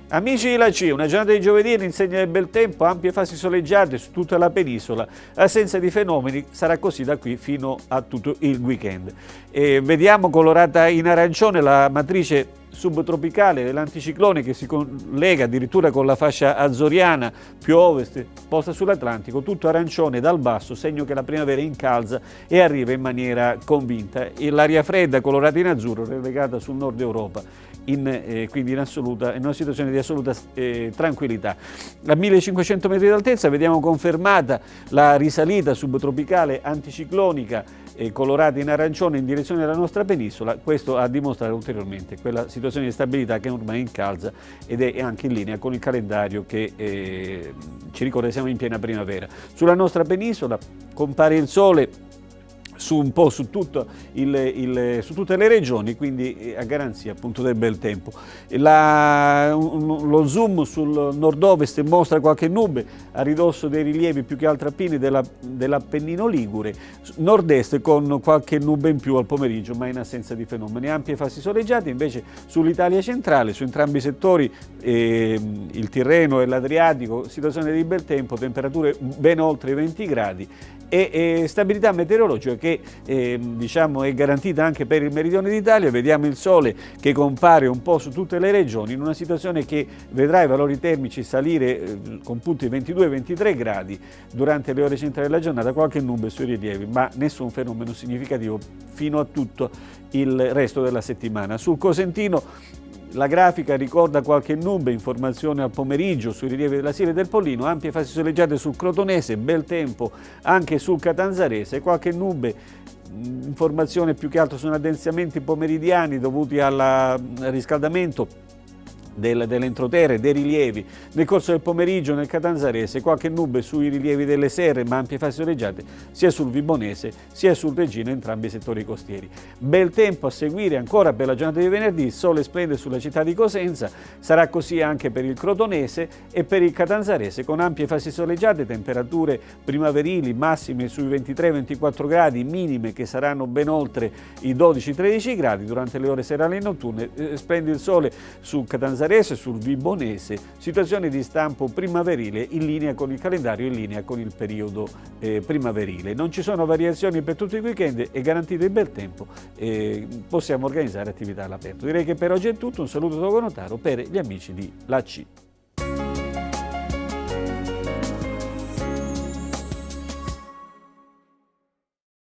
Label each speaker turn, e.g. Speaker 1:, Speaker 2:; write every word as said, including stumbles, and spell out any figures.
Speaker 1: Amici di La C, una giornata di giovedì all'insegna del bel tempo, ampie fasi soleggiate su tutta la penisola, assenza di fenomeni, sarà così da qui fino a tutto il weekend. E vediamo colorata in arancione la matrice subtropicale dell'anticiclone che si collega addirittura con la fascia azzoriana più ovest posta sull'Atlantico, tutto arancione dal basso, segno che la primavera incalza e arriva in maniera convinta. L'aria fredda colorata in azzurro relegata sul nord Europa. In, eh, quindi in, assoluta, in una situazione di assoluta eh, tranquillità. A millecinquecento metri d'altezza vediamo confermata la risalita subtropicale anticiclonica eh, colorata in arancione in direzione della nostra penisola, questo a dimostrare ulteriormente quella situazione di stabilità che ormai incalza ed è anche in linea con il calendario che eh, ci ricorda che siamo in piena primavera. Sulla nostra penisola compare il sole su un po' su, tutto il, il, su tutte le regioni, quindi a garanzia appunto del bel tempo. La, un, lo zoom sul nord-ovest mostra qualche nube a ridosso dei rilievi più che altro alpini dell'Appennino Ligure, nord-est con qualche nube in più al pomeriggio ma in assenza di fenomeni. Ampie fasi soleggiate invece sull'Italia centrale, su entrambi i settori, eh, il Tirreno e l'Adriatico, situazione di bel tempo, temperature ben oltre i venti gradi e, e stabilità meteorologica che eh, diciamo è garantita anche per il meridione d'Italia. Vediamo il sole che compare un po' su tutte le regioni in una situazione che vedrà i valori termici salire eh, con punti ventidue ventitré gradi durante le ore centrali della giornata, qualche nube sui rilievi ma nessun fenomeno significativo fino a tutto il resto della settimana. Sul Cosentino la grafica ricorda qualche nube, informazione al pomeriggio sui rilievi della Sile e del Pollino, ampie fasi soleggiate sul Crotonese, bel tempo anche sul Catanzarese, qualche nube, informazione più che altro su addensamenti pomeridiani dovuti al riscaldamento Del, dell'entroterra, dei rilievi. Nel corso del pomeriggio nel Catanzarese qualche nube sui rilievi delle Serre ma ampie fasi soleggiate sia sul Vibonese sia sul Regino, entrambi i settori costieri. Bel tempo a seguire ancora per la giornata di venerdì, il sole splende sulla città di Cosenza, sarà così anche per il Crotonese e per il Catanzarese con ampie fasi soleggiate, temperature primaverili massime sui ventitré ventiquattro gradi, minime che saranno ben oltre i dodici tredici gradi. Durante le ore serali e notturne eh, splende il sole sul Catanzarese, sul Vibonese, situazione di stampo primaverile in linea con il calendario, in linea con il periodo eh, primaverile. Non ci sono variazioni per tutto il weekend, è garantito il bel tempo, eh, possiamo organizzare attività all'aperto. Direi che per oggi è tutto, un saluto da Togo Notaro per gli amici di La C.